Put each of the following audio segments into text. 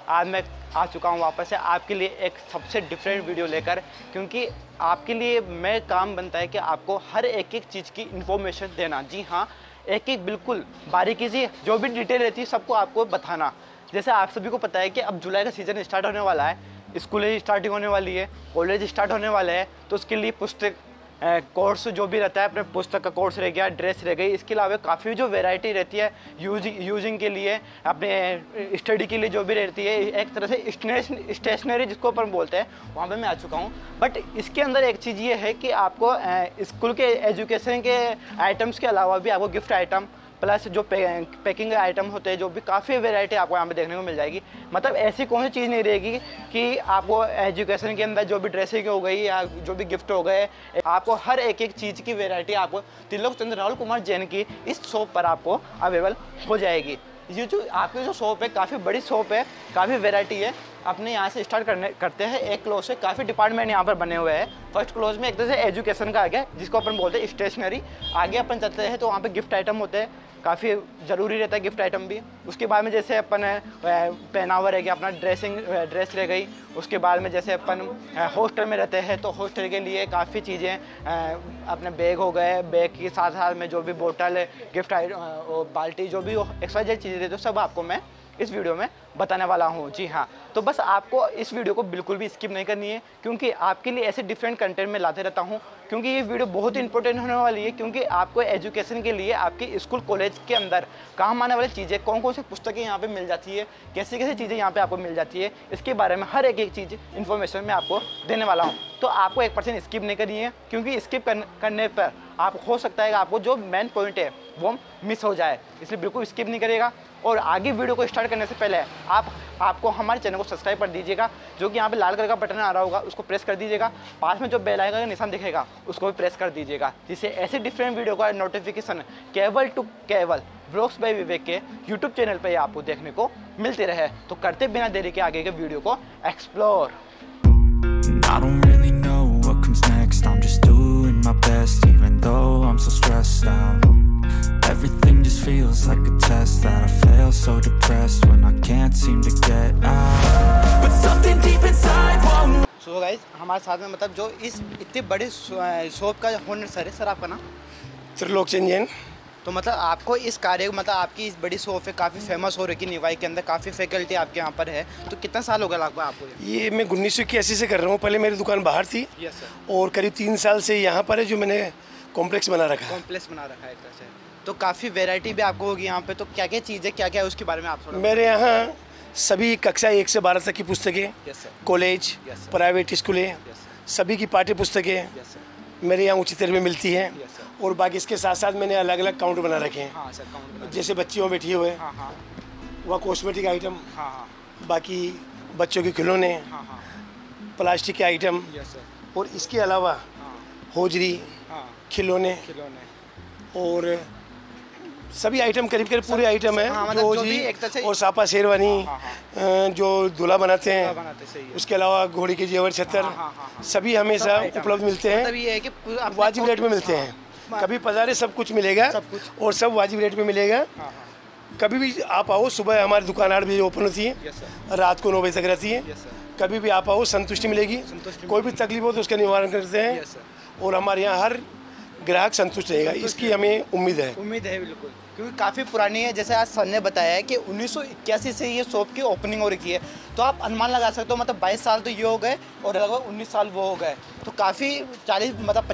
आज मैं आ चुका हूँ वापस से आपके लिए एक सबसे डिफरेंट वीडियो लेकर, क्योंकि आपके लिए मैं काम बनता है कि आपको हर एक चीज़ की इन्फॉर्मेशन देना। जी हाँ, एक बिल्कुल बारीकी से जो भी डिटेल रहती है सबको आपको बताना। जैसे आप सभी को पता है कि अब जुलाई का सीज़न स्टार्ट होने वाला है, स्कूलें स्टार्टिंग होने वाली है, कॉलेज स्टार्ट होने वाले हैं, तो उसके लिए पुस्तक कोर्स जो भी रहता है, अपने पुस्तक का कोर्स रह गया, ड्रेस रह गई, इसके अलावा काफ़ी जो वैरायटी रहती है यूजिंग के लिए, अपने स्टडी के लिए जो भी रहती है, एक तरह से स्टेशनरी जिसको अपन बोलते हैं, वहाँ पे मैं आ चुका हूँ। बट इसके अंदर एक चीज़ ये है कि आपको स्कूल के एजुकेशन के आइटम्स के अलावा भी आपको गिफ्ट आइटम प्लस जो पैकिंग आइटम होते हैं, जो भी काफ़ी वैरायटी आपको यहाँ पे देखने को मिल जाएगी। मतलब ऐसी कौन सी चीज़ नहीं रहेगी कि आपको एजुकेशन के अंदर जो भी ड्रेसिंग हो गई या जो भी गिफ्ट हो गए, आपको हर एक चीज़ की वैरायटी आपको त्रिलोक चंद्र राहुल कुमार जैन की इस शॉप पर आपको अवेलेबल हो जाएगी। ये जो आपकी जो शॉप है काफ़ी बड़ी शॉप है, काफ़ी वैरायटी है। अपने यहाँ से स्टार्ट करते हैं एक क्लोज से। काफ़ी डिपार्टमेंट यहाँ पर बने हुए हैं। फर्स्ट क्लोज में एक तरह से एजुकेशन का आ गया, जिसको अपन बोलते हैं स्टेशनरी। आगे अपन चलते हैं तो वहाँ पे गिफ्ट आइटम होते हैं, काफ़ी ज़रूरी रहता है गिफ्ट आइटम भी। उसके बाद में जैसे अपन पहनावा रह गया, अपना ड्रेस रह गई। उसके बाद में जैसे अपन हॉस्टल में रहते हैं तो हॉस्टल के लिए काफ़ी चीज़ें, अपने बैग हो गए, बैग के साथ साथ में जो भी बोतल, गिफ्ट बाल्टी, जो भी एक्सवाइजेड चीज़ें रहती है, तो सब आपको मैं इस वीडियो में बताने वाला हूँ। जी हाँ, तो बस आपको इस वीडियो को बिल्कुल भी स्किप नहीं करनी है, क्योंकि आपके लिए ऐसे डिफरेंट कंटेंट में लाते रहता हूँ। क्योंकि ये वीडियो बहुत ही इंपॉर्टेंट होने वाली है, क्योंकि आपको एजुकेशन के लिए आपके स्कूल कॉलेज के अंदर काम आने वाली चीज़ें, कौन कौन सी पुस्तकें यहाँ पे मिल जाती है, कैसी कैसी चीज़ें यहाँ पे आपको मिल जाती है, इसके बारे में हर एक चीज़ इन्फॉर्मेशन मैं आपको देने वाला हूँ। तो आपको 1% स्किप नहीं करनी है, क्योंकि स्किप करने पर आप हो सकता है कि आपको जो मेन पॉइंट है वो मिस हो जाए, इसलिए बिल्कुल स्किप नहीं करिएगा। और आगे वीडियो को स्टार्ट करने से पहले आपको हमारे चैनल को सब्सक्राइब कर दीजिएगा, जो कि यहाँ पे लाल कलर का बटन आ रहा होगा, उसको प्रेस कर दीजिएगा। पास में जो बेल आइकन का निशान दिखेगा उसको भी प्रेस कर दीजिएगा, जिससे ऐसे डिफरेंट वीडियो का notification Kewal to Kewal vlogs by Vivek के यूट्यूब चैनल पर आपको देखने को मिलते रहे। तो करते बिना देरी के आगे के वीडियो को explore. I'm just doing my best, even though I'm so stressed out. Everything just feels like a test that I fail, so depressed when I can't seem to get out. But something deep inside won't. So guys, हमारे साथ में मतलब जो इस इतनी बड़ी shop का owner sir है। सर आपका नाम? त्रिलोक चंद्र जैन। तो मतलब आपको इस कार्य, मतलब आपकी इस बड़ी शॉप है, काफ़ी फेमस हो रही है निवाई के अंदर, काफ़ी फैकल्टी आपके यहाँ पर है। तो कितना साल हो गया लगभग आपको? ये मैं 1981 से कर रहा हूँ। पहले मेरी दुकान बाहर थी। Yes sir. और करीब 3 साल से यहाँ पर है, जो मैंने कॉम्प्लेक्स बना रखा है। कॉम्प्लेक्स बना रखा है एक तरह से। तो काफ़ी वेराइटी भी आपको होगी यहाँ पे। तो क्या क्या चीज़ है, क्या क्या है, उसके बारे में आप थोड़ा? मेरे यहाँ सभी कक्षा 1 से 12 तक की पुस्तकें, कॉलेज, प्राइवेट स्कूलें, सभी की पाठ्य पुस्तकें मेरे यहाँ उचित दर में मिलती हैं। और बाकी इसके साथ साथ मैंने अलग अलग काउंटर बना रखे हैं। हाँ सर, काउंटर जैसे बच्चियों बैठी हुए, वह कॉस्मेटिक आइटम, बाकी बच्चों के खिलौने, प्लास्टिक के आइटम, और इसके अलावा होजरी, खिलौने और सभी आइटम करीब करीब पूरे आइटम है। जो होजरी और सापा शेरवानी, जो दूल्हा बनाते हैं, उसके अलावा घोड़ी के जेवर, छतर, सभी हमेशा उपलब्ध मिलते हैं, वाजिब रेट में मिलते हैं। कभी पधारे, सब कुछ मिलेगा, और सब वाजिब रेट में मिलेगा। कभी भी आप आओ, सुबह हमारी दुकान 8 बजे ओपन होती है, रात को 9 बजे तक रहती है। कभी भी आप आओ, संतुष्टि मिलेगी। कोई भी तकलीफ हो तो उसका निवारण करते हैं, और हमारे यहाँ हर ग्राहक संतुष्ट रहेगा, इसकी हमें उम्मीद है। बिल्कुल, क्योंकि काफ़ी पुरानी है। जैसे आज सर ने बताया है कि 1981 से ये शॉप की ओपनिंग हो रखी है, तो आप अनुमान लगा सकते हो, मतलब 22 साल तो ये हो गए और लगभग 19 साल वो हो गए। तो काफ़ी 40 मतलब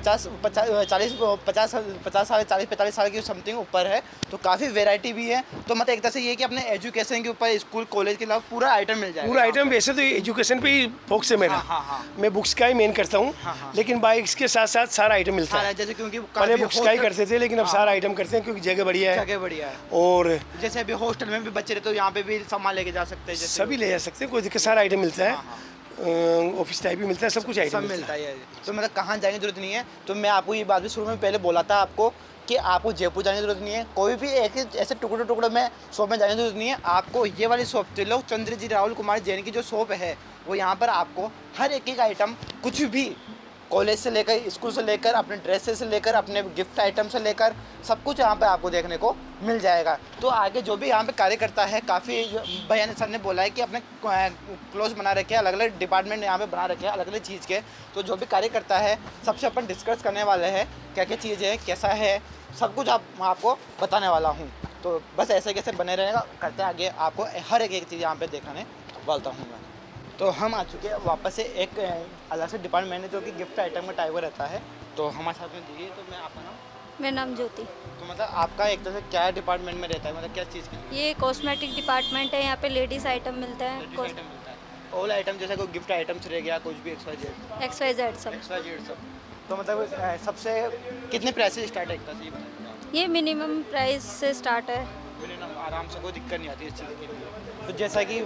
50 साल 40-45 साल की समथिंग ऊपर है। तो काफ़ी वैरायटी भी है। तो मतलब एक तरह से ये कि अपने एजुकेशन के ऊपर स्कूल कॉलेज के अलावा पूरा आइटम मिल जाएगा। पूरा आइटम। वैसे तो एजुकेशन पे ही फोकस है मेरा। मैं बुक्स का ही मेन करता हूँ, लेकिन बाइक्स के साथ साथ सारा आइटम मिलता है। जैसे क्योंकि पहले बुक्स का ही करते थे, लेकिन अब सारा आइटम करते हैं, क्योंकि जगह बढ़िया है। और जैसे अभी हॉस्टल में भी बच्चे रहे तो यहाँ पे भी सामान लेके जा सकते हैं, सभी ले जा सकते हैं, कोई दिक्कत। सारा आइटम मिलता है, ऑफिस टाइप भी मिलता है, सब कुछ आइटम मिलता है। तो मतलब कहाँ जाने की जरूरत नहीं है। तो मैं आपको ये बात भी शुरू में पहले बोला था आपको कि आपको जयपुर जाने की जरूरत नहीं है, कोई भी एक ऐसे टुकड़े में शॉप में जाने की जरूरत नहीं है। आपको ये वाली शॉप त्रिलोक चंद्र जी राहुल कुमार जैन की जो शॉप है, वो यहाँ पर आपको हर एक आइटम कुछ भी कॉलेज से लेकर, स्कूल से लेकर, अपने ड्रेसेस से लेकर, अपने गिफ्ट आइटम से लेकर सब कुछ यहाँ पे आपको देखने को मिल जाएगा। तो आगे जो भी यहाँ पे कार्य करता है, काफ़ी भैया सर ने बोला है कि अपने क्लोज बना रखे हैं, अलग अलग डिपार्टमेंट यहाँ पे बना रखे हैं अलग अलग चीज़ के। तो जो भी कार्य करता है सबसे अपन डिस्कस करने वाले हैं, क्या क्या चीज़ है, कैसा है, सब कुछ आपको बताने वाला हूँ। तो बस ऐसे कैसे बने रहेगा, करते आगे आपको हर एक चीज़ यहाँ पे दिखाने वाला हूँ मैं। तो हम आ चुके हैं वापस से एक अलग से डिपार्टमेंट है जो कि गिफ्ट आइटम का टाइप रहता है। तो हमारे साथ में दीजिए। तो मैं आपका नाम? मेरा नाम ज्योति। तो मतलब आपका एक तरह से क्या डिपार्टमेंट में रहता है, मतलब क्या चीज़ का? ये कॉस्मेटिक डिपार्टमेंट है, यहाँ पे लेडीज़ आइटम मिलता है। आइटम मिलता है, ऑल आइटम, जैसे कोई गिफ्ट आइटम्स रह गया, कुछ भी XYZ सब। तो मतलब सबसे कितने प्राइस से स्टार्ट है एक तरह से? ये मिनिमम प्राइस से स्टार्ट है। मिनिमम आराम से, कोई दिक्कत नहीं आती इस चीज़ के लिए। तो जैसा कि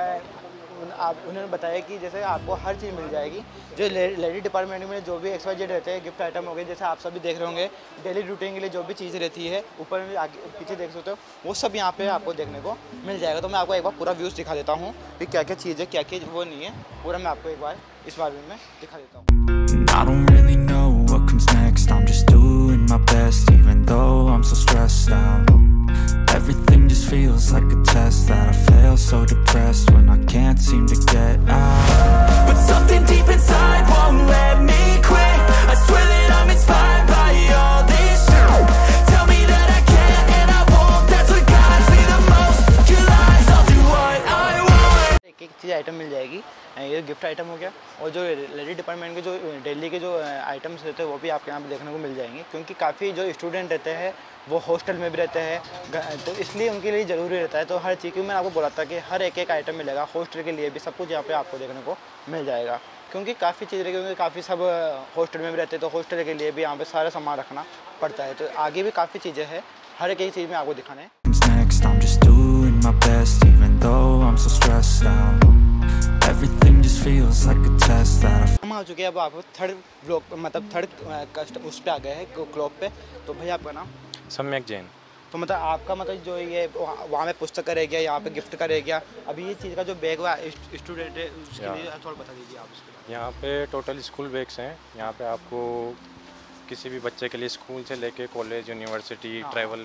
आप उन्होंने बताया कि जैसे आपको हर चीज़ मिल जाएगी, जो लेडी डिपार्टमेंट में जो भी XYZ रहते हैं, गिफ्ट आइटम हो गए, जैसे आप सभी देख रहे होंगे डेली रूटीन के लिए जो भी चीज़ रहती है, ऊपर में आगे पीछे देख सकते हो, वो सब यहाँ पे आपको देखने को मिल जाएगा। तो मैं आपको एक बार पूरा व्यूज़ दिखा देता हूँ कि क्या क्या चीज़ है, क्या क्या वो नहीं है, पूरा मैं आपको एक बार इस बारे में दिखा देता हूँ। I don't really know what comes next, I'm just doing my best even though I'm so stressed out. Everything just feels like a test that I fail, so depressed when I can't seem to get out. But something deep inside won't let me quit. I swear that I'm inspired by all this shit. Tell me that I can't and I won't, that's what guides me the most. Your lies, I'll do what I want. एक चीज़ item मिल जाएगी, ये gift item हो गया, और जो lady department के जो daily के जो आइटम्स रहते हैं वो भी आपके यहाँ पे देखने को मिल जाएंगे, क्योंकि काफ़ी जो स्टूडेंट रहते हैं वो हॉस्टल में भी रहते हैं, तो इसलिए उनके लिए ज़रूरी रहता है। तो हर चीज़, क्योंकि मैंने आपको बोला था कि हर एक आइटम मिलेगा, हॉस्टल के लिए भी सब कुछ यहाँ पे आपको देखने को मिल जाएगा, क्योंकि काफ़ी चीज़ रहेगी, क्योंकि काफ़ी सब हॉस्टल में भी रहते हैं, तो हॉस्टल के लिए भी यहाँ पे सारा सामान रखना पड़ता है। तो आगे भी काफ़ी चीज़ें हैं, हर एक चीज़ में आपको दिखाना है। I'm just doing my best even though I'm so stressed out. Everything just feels like a test that I हम आ चुके हैं अब आपको थर्ड ब्लॉक, मतलब थर्ड उस पे आ गए हैं क्लॉक पे। तो भैया आपका नाम? सम्यक जैन। तो मतलब आपका मतलब जो ये वहाँ में पुस्तक का रह गया, यहाँ पे गिफ्ट का रह गया, अभी ये चीज़ का जो बैग हुआ स्टूडेंट है उसके लिए थोड़ा बता दीजिए आप उसके। यहाँ पे टोटल स्कूल बैग्स हैं। यहाँ पे आपको किसी भी बच्चे के लिए स्कूल से लेके कॉलेज, यूनिवर्सिटी, ट्रैवल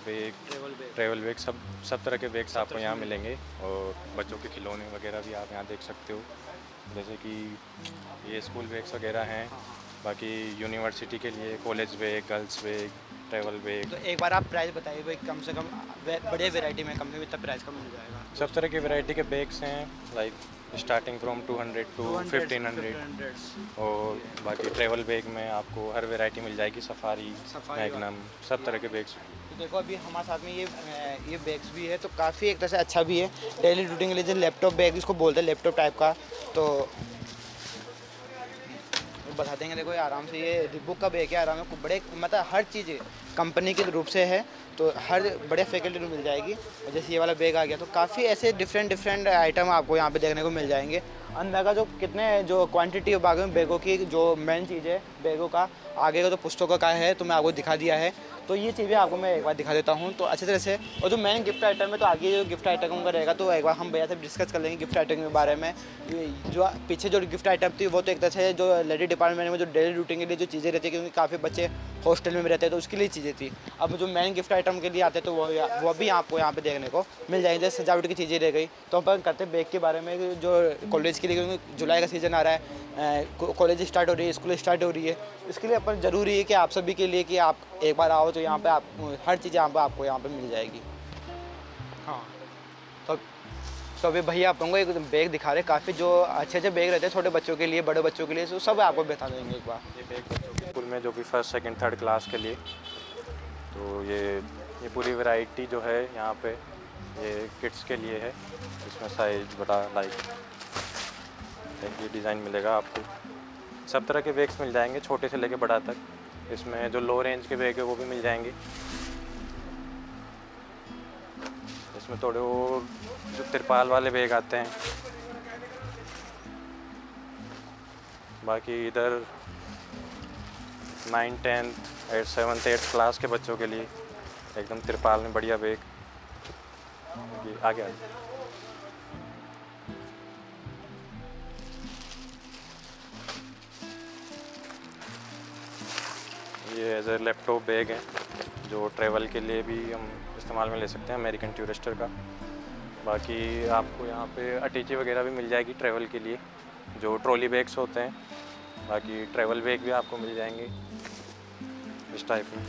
बैग सब तरह के बैग्स आपको यहाँ मिलेंगे। और बच्चों के खिलौने वगैरह भी आप यहाँ देख सकते हो, जैसे कि ये स्कूल बैग्स वगैरह हैं। बाकी यूनिवर्सिटी के लिए college bag, girls bag, travel bag. तो एक बार आप प्राइस बताइए भाई, कम से कम बड़े वेराइटी में कम से कम इतना प्राइस कम मिल जाएगा? सब तरह की वैरायटी के बैग्स हैं, लाइक स्टार्टिंग फ्रॉम 200 to 1500। और बाकी ट्रैवल बैग में आपको हर वैरायटी मिल जाएगी, सफारी, मैग्नम, सब तरह के बैग्स। तो देखो अभी हमारे साथ में ये बैग्स भी है, तो काफ़ी एक तरह से अच्छा भी है डेली रूटीन के लिए, जो लैपटॉप बैग इसको बोलते हैं, लैपटॉप टाइप का। तो बता देंगे, देखो आराम से ये रिबुक का बैग है, आराम से बड़े मतलब हर चीज़ कंपनी के रूप से है, तो हर बड़े फैकल्टी में मिल जाएगी। और जैसे ये वाला बैग आ गया, तो काफ़ी ऐसे डिफरेंट आइटम आपको यहाँ पे देखने को मिल जाएंगे। अंदर का जो कितने जो क्वांटिटी बाकी में बैगों की जो मेन चीज़ है बैगों का, आगे का जो पुस्तकों का है, तो मैं आपको दिखा दिया है। तो ये चीज़ें आपको मैं एक बार दिखा देता हूँ तो अच्छी तरह से। और जो मेन गिफ्ट आइटम है, तो आगे जो गिफ्ट आइटम का रहेगा, तो एक बार हम भैया से डिस्कस कर लेंगे गिफ्ट आइटम के बारे में। जो पीछे जो गिफ्ट आइटम थी वो तो एक तरह से जो लेडी डिपार्टमेंट में जो डेली रूटीन के लिए जो चीज़ें रहती है, क्योंकि काफ़ी बच्चे हॉस्टल में भी रहते हैं, तो उसके लिए चीज़ें थी। अब जो मेन गिफ्ट आइटम के लिए आते हैं, तो वो भी आपको यहाँ पे देखने को मिल जाएंगे। जैसे सजावट की चीज़ें रह गई, तो अपन करते हैं बैग के बारे में, जो कॉलेज के लिए, क्योंकि जुलाई का सीज़न आ रहा है, कॉलेज स्टार्ट हो रही है, स्कूल स्टार्ट हो रही है, इसके लिए अपन ज़रूरी है कि आप सभी के लिए कि आप एक बार आओ तो यहाँ पे आप हर चीज़ यहाँ पे आपको यहाँ पे मिल जाएगी। हाँ, तो अभी भैया आप लोगों को एक बैग दिखा रहे, काफ़ी जो अच्छे बैग रहते हैं छोटे बच्चों के लिए, बड़े बच्चों के लिए, तो सब आपको बता देंगे एक बार। ये बैग बच्चों के स्कूल में जो भी फर्स्ट, सेकंड, थर्ड क्लास के लिए, तो ये पूरी वैरायटी जो है यहाँ पे ये किड्स के लिए है। इसमें साइज बड़ा लाइक ये डिज़ाइन मिलेगा आपको। सब तरह के बैग्स मिल जाएंगे, छोटे से लेके बड़ा तक। इसमें जो लो रेंज के बैग है वो भी मिल जाएंगे। इसमें थोड़े वो जो तिरपाल वाले बैग आते हैं। बाकी इधर 9th, 10th, 7th, 8th class के बच्चों के लिए एकदम तिरपाल में बढ़िया बैग। आगे एज ए लैपटॉप बैग है जो ट्रैवल के लिए भी हम इस्तेमाल में ले सकते हैं, अमेरिकन टूरिस्टर का। बाकी आपको यहाँ पे अटैची वगैरह भी मिल जाएगी ट्रैवल के लिए, जो ट्रॉली बैग्स होते हैं। बाकी ट्रैवल बैग भी आपको मिल जाएंगे इस टाइप में।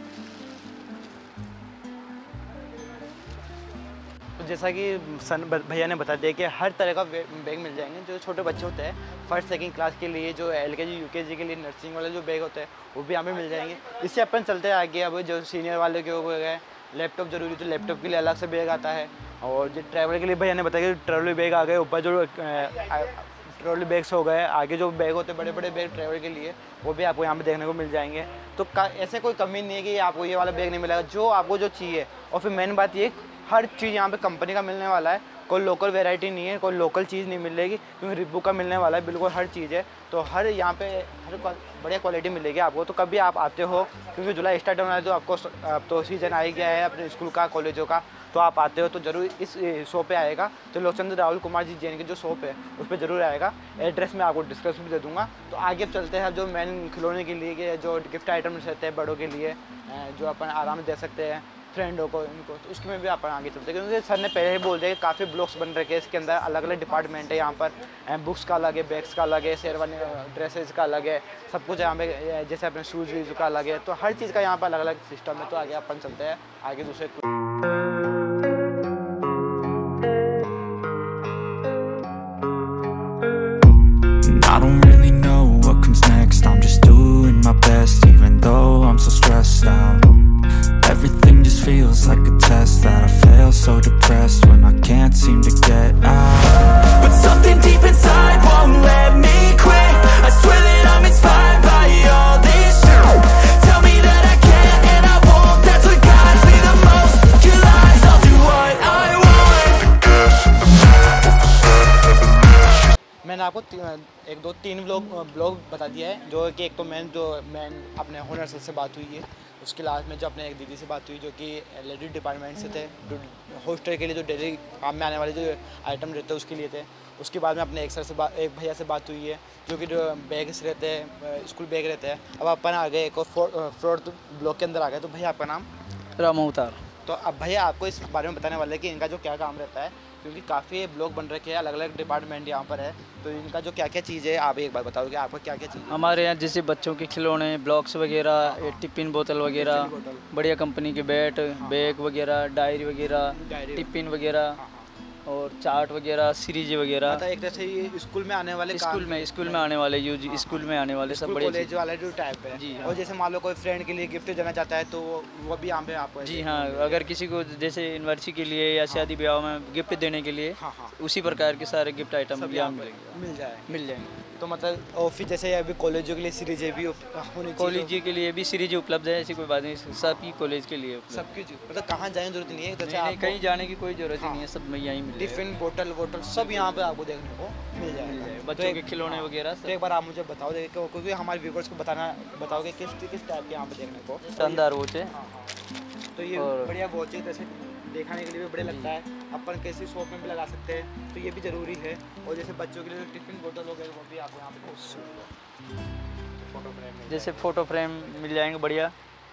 तो जैसा कि सन भैया ने बता दिया कि हर तरह का बैग मिल जाएंगे। जो छोटे बच्चे होते हैं फर्स्ट सेकंड क्लास के लिए, जो LKG UKG के लिए नर्सिंग वाले जो बैग होते हैं वो भी यहाँ पे मिल जाएंगे। इससे अपन चलते हैं आगे। अब जो सीनियर वाले के हो गए लैपटॉप ज़रूरी, तो लैपटॉप के लिए अलग से बैग आता है। और जो ट्रैवल के लिए भैया ने बताया कि ट्रैवल बैग आ गए, ऊपर जो ट्रॉली बैग्स हो गए, आगे जो बैग होते हैं बड़े बड़े बैग ट्रैवल के लिए, वो भी आपको यहाँ पे देखने को मिल जाएंगे। तो ऐसे कोई कमी नहीं है कि आपको ये वाला बैग नहीं मिलेगा, जो आपको जो चाहिए। और फिर मेन बात ये, हर चीज़ यहाँ पे कंपनी का मिलने वाला है, कोई लोकल वैरायटी नहीं है, कोई लोकल चीज़ नहीं मिलेगी, क्योंकि रिबुक का मिलने वाला है, बिल्कुल हर चीज़ है। तो हर यहाँ पे हर बढ़िया क्वालिटी मिलेगी आपको। तो कभी आप आते हो, क्योंकि जुलाई स्टार्ट होना है, तो आपको अब तो सीज़न आ ही गया है अपने स्कूल का, कॉलेजों का, तो आप आते हो तो ज़रूर इस शॉप पे आएगा। तो लोकचंद्र राहुल कुमार जी जैन की जो शॉप है उस पर ज़रूर आएगा। एड्रेस मैं आपको डिस्क्रिप्शन में दे दूँगा। तो आगे अब चलते हैं, जो मेन खिलौने के लिए जो गिफ्ट आइटम्स रहते हैं बड़ों के लिए, जो अपन आराम दे सकते हैं फ्रेंडों को, इनको, तो उसके में भी अपन आगे चलते हैं। क्योंकि सर ने पहले ही बोल दिया कि काफ़ी ब्लॉक्स बन रखे हैं, इसके अंदर अलग अलग डिपार्टमेंट है। यहाँ पर बुक्स का अलग है, बैग्स का अलग है, शेरवानी ड्रेसेस का अलग है, सब कुछ यहाँ पे, जैसे अपने शूज़ वूज़ का अलग है। तो हर चीज़ का यहाँ पर अलग अलग सिस्टम है। तो आगे अपन चलते हैं आगे दूसरे। I don't really know what comes next. I'm just doing my best, even though I'm so stressed out. Everything just feels like a test that I fail, so depressed when I can't seem to get out. But something deep inside won't let me quit. I swear that I'm inspired by all this shit. Tell me that I can't and I won't. That's what guides me the most. Your lies, I'll do what I want. मैंने आपको 1 2 3 blog बता दिया है। जो कि एक तो man अपने हुनर सर से बात हुई है, उसके लास्ट में जो अपने एक दीदी से बात हुई जो कि लेडी डिपार्टमेंट से थे, जो हॉस्टल के लिए जो डेली काम में आने वाले जो आइटम रहते हैं उसके लिए थे। उसके बाद में अपने एक भैया से बात हुई है जो कि जो बैग्स रहते हैं, स्कूल बैग रहते हैं। अब अपन आ गए एक और फोर्थ ब्लॉक के अंदर आ गए। तो भैया आपका नाम? राम अवतार। तो अब भैया आपको इस बारे में बताने वाले हैं कि इनका जो क्या काम रहता है, क्योंकि काफ़ी ब्लॉक बन रखे हैं, अलग अलग डिपार्टमेंट यहाँ पर है। तो इनका जो क्या क्या चीज़ है आप एक बार बताओगे, आपको क्या क्या चीज़? हमारे यहाँ जैसे बच्चों के खिलौने, ब्लॉक्स वगैरह, टिफ़िन बोतल वगैरह, बढ़िया कंपनी के बैट, बैग वगैरह, डायरी वगैरह, टिफ़िन वगैरह और चार्ट वगैरह, सीरीज वगैरह। मतलब एक तरह से ये स्कूल में आने वाले स्कूल में आने वाले स्कूल में आने वाले सब बढ़िया कॉलेज वाले जो टाइप है जी। और जैसे मान लो कोई फ्रेंड के लिए गिफ्ट देना चाहता है तो वो भी यहाँ पे आपको? जी हाँ, अगर किसी को जैसे यूनिवर्सिटी के लिए या शादी ब्याह में गिफ्ट देने के लिए, उसी प्रकार के सारे गिफ्ट आइटम यहाँ मिल जाएंगे। तो मतलब ऑफिस जैसे अभी कॉलेजों के लिए सीरीजें भी होनी, कॉलेज के लिए भी सीरीज उपलब्ध है, ऐसी कोई बात नहीं, सभी कॉलेज के लिए सबकी मतलब कहाँ जाने जरूरत नहीं है, नहीं कहीं जाने की कोई जरूरत ही नहीं है, सब यहीं मिल टिफिन बोतल सब यहाँ पे आपको देखने को मिल जाएगा, बच्चों के खिलौने वगैरह। तो एक बार आप मुझे बताओ क्योंकि हमारे व्यूअर्स को बताओगे किस टाइप के यहाँ पे देखने को? शानदार वॉच है। तो ये बढ़िया वॉच है, जैसे दिखाने के लिए भी बढ़िया लगता है, अपन कैसी शॉप में भी लगा सकते हैं, तो ये भी ज़रूरी है। और जैसे बच्चों के लिए टिफिन बोतल वगैरह वो भी आपको यहाँ पे फोटो फ्रेम, जैसे फ़ोटो फ्रेम मिल जाएंगे बढ़िया।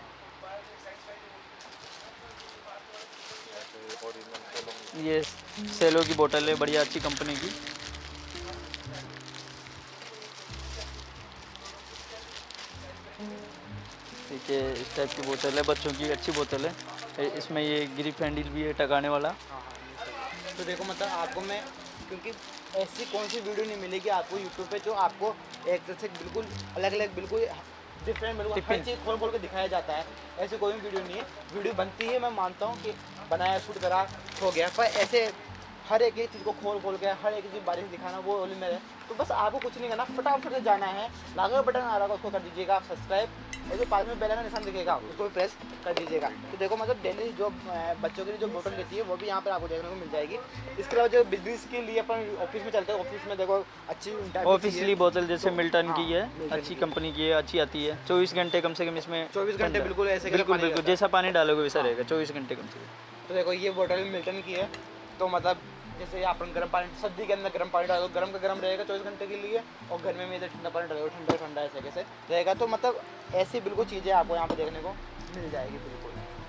ये सेलो की बोतल है, बढ़िया अच्छी कंपनी की। ठीक है, इस टाइप की बोतल है, बच्चों की अच्छी बोतल है। इसमें ये ग्रिप हैंडल भी है टकाने वाला। तो देखो मतलब आपको मैं, क्योंकि ऐसी कौन सी वीडियो नहीं मिलेगी आपको यूट्यूब पे जो आपको एक तरह से बिल्कुल अलग अलग, बिल्कुल डिफरेंट, बिल्कुल हर चीज़ खोल के दिखाया जाता है। ऐसी कोई वीडियो नहीं है, वीडियो बनती है, मैं मानता हूँ कि बनाया शूट करा हो गया, पर ऐसे हर एक चीज़ को खोल के हर एक चीज़ बारीक दिखाना वो ओनली मेरे। तो बस आपको कुछ नहीं करना, फटाफट से जाना है, लागा बटन आ रहा है उसको कर दीजिएगा सब्सक्राइब, और जो पास में बेल का निशान दिखेगा उसको भी प्रेस कर दीजिएगा। तो देखो मतलब डेली जो बच्चों के लिए जो बोतल रहती है वो भी यहाँ पर आपको देखने को मिल जाएगी। इसके अलावा जो बिजनेस के लिए अपन ऑफिस में चलते हैं, ऑफिस में देखो अच्छी ऑफिसली बोतल जैसे मिल्टन की है, अच्छी कंपनी की है, अच्छी आती है। 24 घंटे कम से कम इसमें, 24 घंटे बिल्कुल ऐसे बिल्कुल जैसा पानी डालोगे वैसा रहेगा, 24 घंटे कम से कम। तो देखो ये बोतल मिल्टन की है, तो मतलब जैसे अपन गर्म पानी सर्दी के अंदर गर्म पानी डालो, गर्म का गर्म रहेगा 24 घंटे के लिए, और गर्मी में इधर ठंडा पानी डालो, ठंडा ठंडा ऐसे कैसे रहेगा। तो मतलब ऐसी बिल्कुल चीज़ें आपको यहाँ पे देखने को मिल जाएगी बिल्कुल।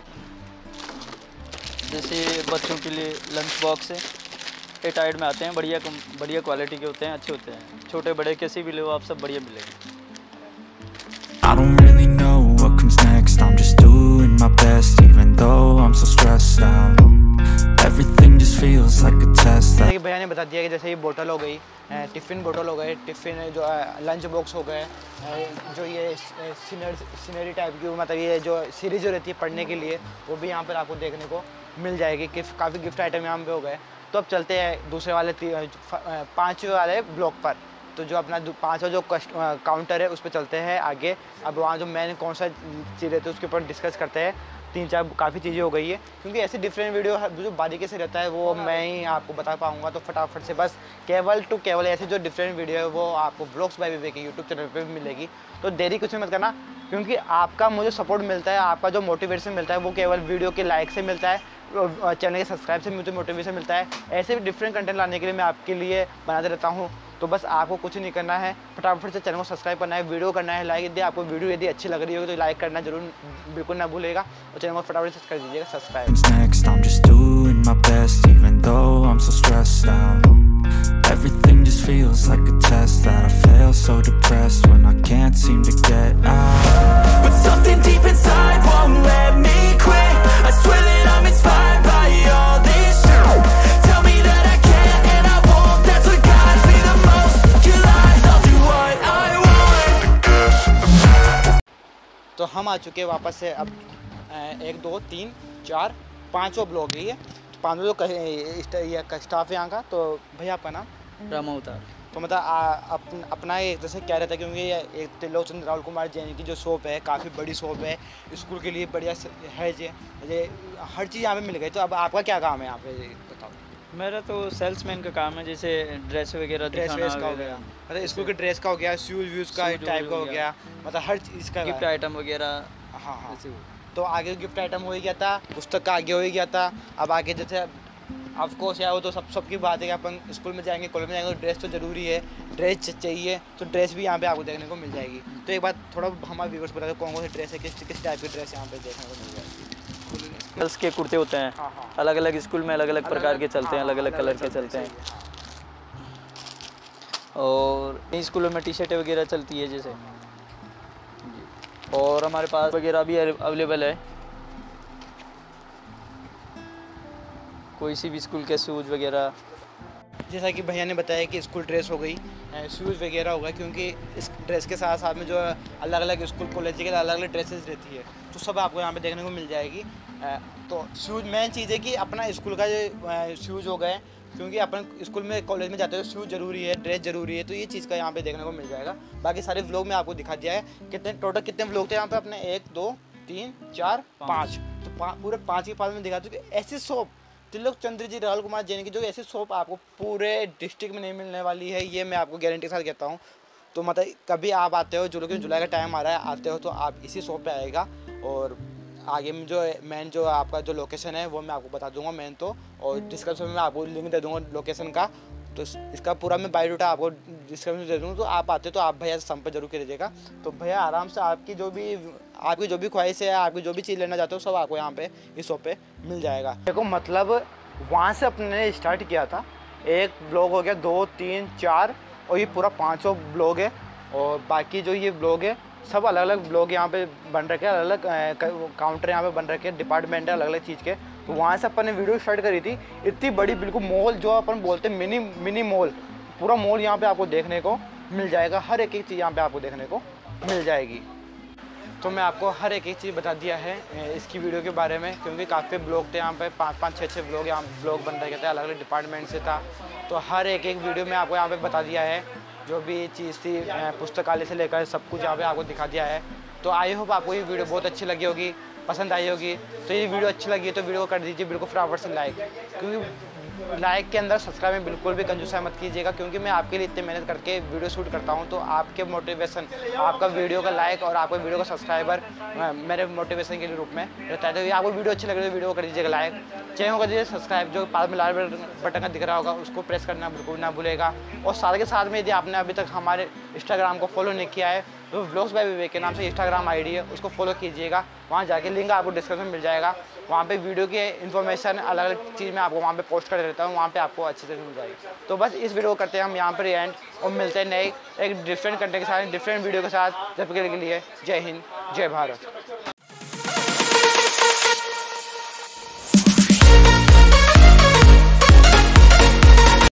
जैसे बच्चों के लिए लंच बॉक्स है, ए टाइड में आते हैं, बढ़िया क्वालिटी के होते हैं, अच्छे होते हैं, छोटे बड़े कैसे भी लो आप सब बढ़िया मिलेंगे। I don't really know what comes next, I'm just doing my best, even though I'm so stressed out. Everything just feels like a test. जैसे कि भैया ने बता दिया कि जैसे ये बोतल हो गई, टिफ़िन बोतल हो गए, टिफ़िन जो लंच बॉक्स हो गए, जो ये सीनरी टाइप की मतलब ये जो सीरीज जो रहती है पढ़ने के लिए, वो भी यहाँ पर आपको देखने को मिल जाएगी। काफ़ी गिफ्ट आइटम यहाँ पे हो गए। तो अब चलते हैं दूसरे वाले 5वें वाले ब्लॉक पर। तो जो अपना 5वां जो काउंटर है उस पर चलते हैं आगे। अब वहाँ जो मैंने कौन सा चीज़ रहती है उसके ऊपर डिस्कस करते हैं। 3-4 काफ़ी चीज़ें हो गई है, क्योंकि ऐसी डिफरेंट वीडियो जो बारीकी से रहता है वो मैं ही आपको बता पाऊँगा। तो फटाफट से बस केवल ऐसे जो डिफरेंट वीडियो है वो आपको व्लॉग्स बाय विवेक के यूट्यूब चैनल पर भी मिलेगी। तो देरी कुछ मत करना, क्योंकि आपका मुझे सपोर्ट मिलता है, आपका जो मोटिवेशन मिलता है वो केवल वीडियो के लाइक से मिलता है, चैनल के सब्सक्राइब से मुझे मोटिवेशन मिलता है। ऐसे भी डिफरेंट कंटेंट लाने के लिए मैं आपके लिए बनाते रहता हूँ। तो बस आपको कुछ नहीं करना है, फटाफट से चैनल को सब्सक्राइब करना है, वीडियो करना है लाइक। यदि आपको वीडियो यदि अच्छी लग रही होगी तो लाइक करना जरूर बिल्कुल ना भूलिएगा, और चैनल को फटाफट से कर दीजिएगा subscribe. Next, I'm just doing my best, even though I'm so stressed out. Everything just feels like a test that I fail, so depressed when I can't seem to get out. But something deep inside won't let me quit. I swear that I'm inspired by all this shit. Tell me that I can't and I won't. That's what guides me the most. Your lies, I'll do what I want. तो हम आ चुके हैं वापस से। अब 1 2 3 4 5वां blog है ये। 5वां जो स्टाफ है यहाँ का। तो भैया आपका नाम? रामा अवतार। तो मतलब अपना एक जैसे क्या रहता है, क्योंकि ये एक त्रिलोक चंद्र राहुल कुमार जैन की जो शॉप है काफ़ी बड़ी शॉप है, स्कूल के लिए बढ़िया है ये हर चीज़ यहाँ पे मिल गई। तो अब आपका क्या काम है यहाँ पे बताओ? मेरा तो सेल्समैन का काम है, जैसे ड्रेस वगैरह ड्रेस का हो गया, मतलब स्कूल के ड्रेस का हो गया, शूज़ व्यूज़ का टाइप का हो गया, मतलब हर चीज़ का गिफ्ट आइटम वगैरह। हाँ। तो आगे गिफ्ट आइटम हो ही गया था, पुस्तक का आगे हो ही गया था। अब आगे जैसे ऑफकोर्स यार वो तो सबकी बात है कि अपन स्कूल में जाएंगे, कॉलेज में जाएंगे तो ड्रेस तो ज़रूरी है, ड्रेस चाहिए। तो ड्रेस भी यहाँ पे आपको देखने को मिल जाएगी। तो एक बात थोड़ा हमारे व्यूअर्स बता दो कौन कौन सी ड्रेस है, किस टाइप की ड्रेस यहाँ पे देखने को मिल जाएगी? गर्ल्स के कुर्ते होते हैं, अलग अलग स्कूल में अलग अलग प्रकार के चलते हैं, अलग अलग कलर के चलते हैं। और कई स्कूलों में टी शर्टें वगैरह चलती है जैसे। और हमारे पास वगैरह भी अवेलेबल है, कोई सी भी स्कूल के शूज़ वगैरह। जैसा कि भैया ने बताया कि स्कूल ड्रेस हो गई, शूज़ वगैरह होगा, क्योंकि इस ड्रेस के साथ साथ में जो अलग अलग स्कूल कॉलेज के अलग अलग ड्रेसेस रहती है, तो सब आपको यहाँ पे देखने को मिल जाएगी। तो शूज़ मेन चीज़ है कि अपना स्कूल का जो शूज़ हो गए, क्योंकि अपन स्कूल में कॉलेज में जाते हैं शूज़ ज़रूरी है, ड्रेस ज़रूरी है। तो ये चीज़ का यहाँ पे देखने को मिल जाएगा। बाकी सारे व्लॉग में आपको दिखा दिया है। टोटल कितने व्लॉग थे यहाँ पे अपने? 1 2 3 4 5। तो पूरे 5 के 5 में दिखा चुके। ऐसी शॉप त्रिलोक चंद्र जी राहुल कुमार जैन की जो ऐसी शॉप आपको पूरे डिस्ट्रिक्ट में नहीं मिलने वाली है, ये मैं आपको गारंटी के साथ कहता हूँ। तो मतलब कभी आप आते हो, जुलाई का टाइम आ रहा है, आते हो तो आप इसी शॉप पे आएगा। और आगे में जो मेन जो आपका जो लोकेशन है वो मैं आपको बता दूंगा मेन तो, और डिस्क्रिप्शन में आपको लिंक दे दूंगा लोकेशन का। तो इसका पूरा मैं बायोडाटा आपको डिस्क्रिप्शन में दे दूँगा। तो आप आते तो आप भैया से संपर्क जरूर कीजिएगा। तो भैया आराम से आपकी जो भी ख्वाहिश है, आपकी जो भी चीज़ लेना चाहते हो सब आपको यहाँ पे इस शॉप पे मिल जाएगा। देखो मतलब वहाँ से अपने स्टार्ट किया था, एक ब्लॉग हो गया, 2 3 4 और ये पूरा 5वां ब्लॉग है। और बाकी जो ये ब्लॉग है सब अलग अलग ब्लॉग यहाँ पे बन रखे हैं, अलग अलग काउंटर यहाँ पे बन रखे हैं, डिपार्टमेंट है अलग अलग चीज़ के। तो वहाँ से अपन ने वीडियो स्टार्ट करी थी। इतनी बड़ी बिल्कुल मॉल जो अपन बोलते हैं मिनी मॉल, पूरा मॉल यहाँ पे आपको देखने को मिल जाएगा। हर एक चीज़ यहाँ पे आपको देखने को मिल जाएगी। तो मैं आपको हर एक चीज़ बता दिया है इसकी वीडियो के बारे में, क्योंकि काफ़ी ब्लॉग थे यहाँ पे, 5 6 ब्लॉग यहाँ ब्लॉग बन रहे थे, अलग अलग डिपार्टमेंट से था। तो हर एक वीडियो में आपको यहाँ पे बता दिया है, जो भी चीज़ थी पुस्तकालय से लेकर सब कुछ यहाँ पे आपको दिखा दिया है। तो आई होप आपको ये वीडियो बहुत अच्छी लगी होगी, पसंद आई होगी। तो ये वीडियो अच्छी लगी है तो वीडियो को कर दीजिए बिल्कुल फटाफट से लाइक, क्योंकि लाइक के अंदर सब्सक्राइब में बिल्कुल भी कंजूसाई मत कीजिएगा, क्योंकि मैं आपके लिए इतनी मेहनत करके वीडियो शूट करता हूं, तो आपके मोटिवेशन, आपका वीडियो का लाइक और आपका वीडियो का सब्सक्राइबर मेरे मोटिवेशन के रूप में रहता है। तो आपको वीडियो अच्छी लग रही है वीडियो को कर दीजिएगा लाइक, चैनल को कर दीजिए सब्सक्राइब, जो पास में लाल बटन का दिख रहा होगा उसको प्रेस करना बिल्कुल ना भूलेगा। और साथ के साथ में यदि आपने अभी तक हमारे इंस्टाग्राम को फॉलो नहीं किया है तो व्लॉग्स बाय विवेक के नाम से इंस्टाग्राम आईडी है, उसको फॉलो कीजिएगा। वहाँ जाके लिंक आपको डिस्क्रिप्शन में मिल जाएगा, वहाँ पे वीडियो के इन्फॉर्मेशन अलग अलग चीज़ में आपको वहाँ पे पोस्ट कर देता हूँ, वहाँ पे आपको अच्छे से मिल जाएगी। तो बस इस वीडियो को करते हैं हम यहाँ पर एंड, और मिलते हैं नए एक डिफरेंट कंटेंट के साथ, डिफरेंट वीडियो के साथ। जब तक के लिए जय हिंद, जय भारत।